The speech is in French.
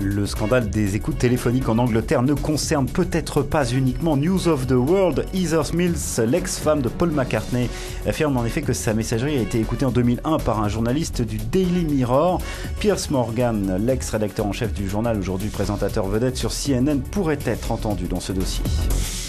Le scandale des écoutes téléphoniques en Angleterre ne concerne peut-être pas uniquement News of the World. Heather Mills, l'ex-femme de Paul McCartney, affirme en effet que sa messagerie a été écoutée en 2001 par un journaliste du Daily Mirror. Piers Morgan, l'ex-rédacteur en chef du journal, aujourd'hui présentateur vedette sur CNN, pourrait être entendu dans ce dossier.